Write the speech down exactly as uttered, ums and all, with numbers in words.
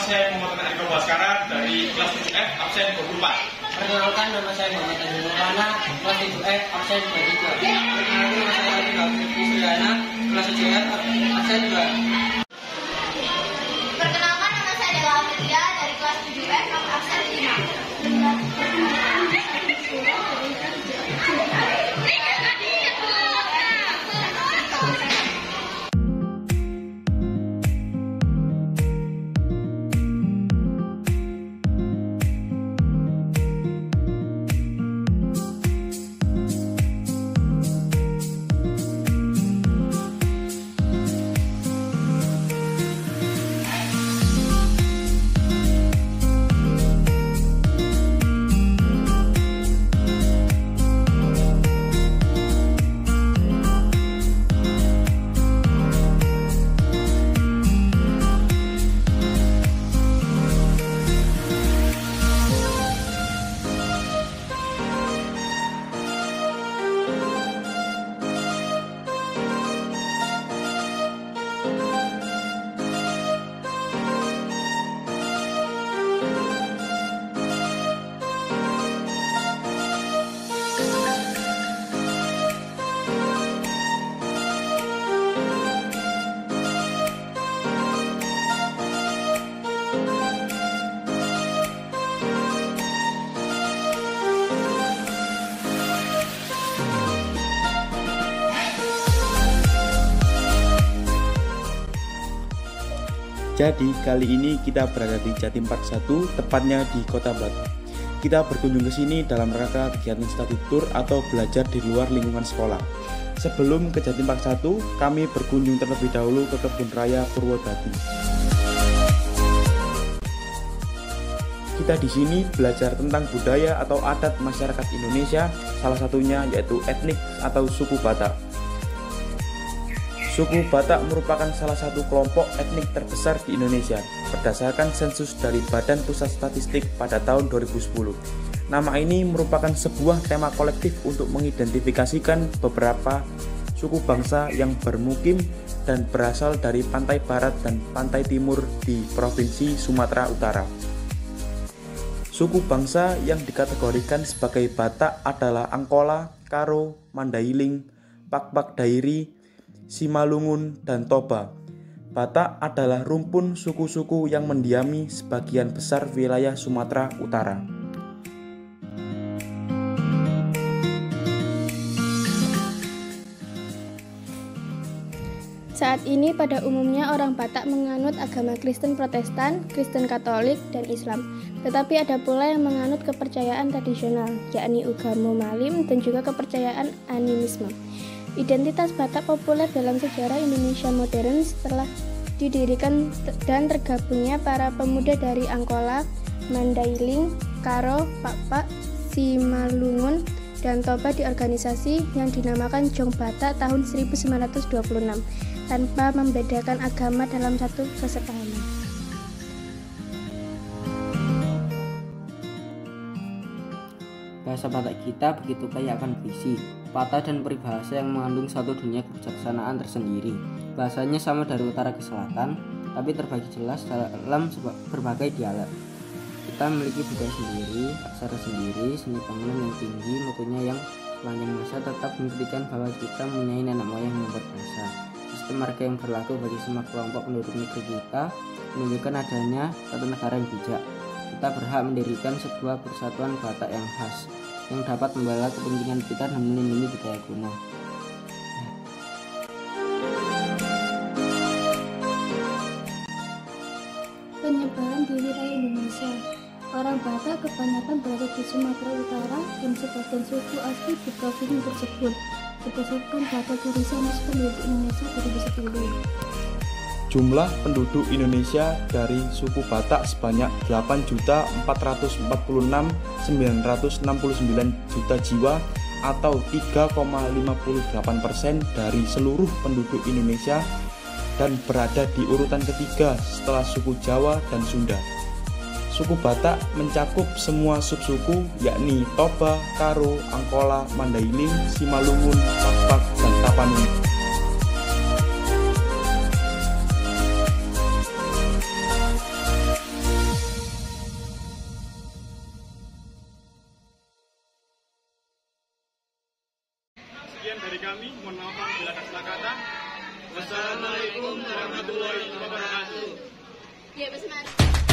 saya Muhammad Eko Baskara dari kelas tujuh F absen dua puluh empat. Perkenalkan, nama saya Muhammad Adi Maulana, kelas tujuh F absen dua puluh tiga. Perkenalkan, nama saya Adi Maulana, kelas tujuh F absen dua. Perkenalkan, nama saya Dewa Amelia dari kelas tujuh F absen lima. Jadi kali ini kita berada di Jatim Park satu, tepatnya di Kota Batu. Kita berkunjung ke sini dalam rangka kegiatan study tour atau belajar di luar lingkungan sekolah. Sebelum ke Jatim Park satu, kami berkunjung terlebih dahulu ke Kebun Raya Purwodadi. Kita di sini belajar tentang budaya atau adat masyarakat Indonesia, salah satunya yaitu etnik atau suku Batak. Suku Batak merupakan salah satu kelompok etnik terbesar di Indonesia berdasarkan sensus dari Badan Pusat Statistik pada tahun dua ribu sepuluh. Nama ini merupakan sebuah tema kolektif untuk mengidentifikasikan beberapa suku bangsa yang bermukim dan berasal dari pantai barat dan pantai timur di Provinsi Sumatera Utara. Suku bangsa yang dikategorikan sebagai Batak adalah Angkola, Karo, Mandailing, Pakpak Dairi, Simalungun, dan Toba. Batak adalah rumpun suku-suku yang mendiami sebagian besar wilayah Sumatera Utara. Saat ini pada umumnya orang Batak menganut agama Kristen Protestan, Kristen Katolik, dan Islam. Tetapi ada pula yang menganut kepercayaan tradisional, yakni Ugamo Malim dan juga kepercayaan animisme. Identitas Batak populer dalam sejarah Indonesia modern setelah didirikan dan tergabungnya para pemuda dari Angkola, Mandailing, Karo, Pakpak, Simalungun, dan Toba di organisasi yang dinamakan Jong Batak tahun seribu sembilan ratus dua puluh enam tanpa membedakan agama dalam satu kesepahaman. Bahasa Batak kita begitu kaya akan puisi, patah dan peribahasa yang mengandung satu dunia kebijaksanaan tersendiri. Bahasanya sama dari utara ke selatan, tapi terbagi jelas dalam berbagai dialek. Kita memiliki budaya sendiri, aksara sendiri, seni bangunan yang tinggi, mutunya yang sepanjang masa tetap membuktikan bahwa kita mempunyai nenek moyang yang membuat bangsa. Sistem marga yang berlaku bagi semua kelompok penduduk negeri kita menunjukkan adanya satu negara yang bijak. Kita berhak mendirikan sebuah persatuan Batak yang khas, yang dapat membela kepentingan kita dan melindungi budaya kuno. Penyebaran di wilayah Indonesia. Orang Batak kebanyakan berada di Sumatera Utara dan sebagian suku asli di provinsi tersebut. Berdasarkan data dari Sensus Penduduk Indonesia dua ribu sepuluh. Jumlah penduduk Indonesia dari suku Batak sebanyak delapan juta empat ratus empat puluh enam ribu sembilan ratus enam puluh sembilan juta jiwa atau tiga koma lima delapan persen dari seluruh penduduk Indonesia dan berada di urutan ketiga setelah suku Jawa dan Sunda. Suku Batak mencakup semua subsuku yakni Toba, Karo, Angkola, Mandailing, Simalungun, Pakpak, dan Tapanuli. kami. Mohon maaf apabila ada salah kata. Wassalamualaikum warahmatullahi wabarakatuh. Ya, Mas.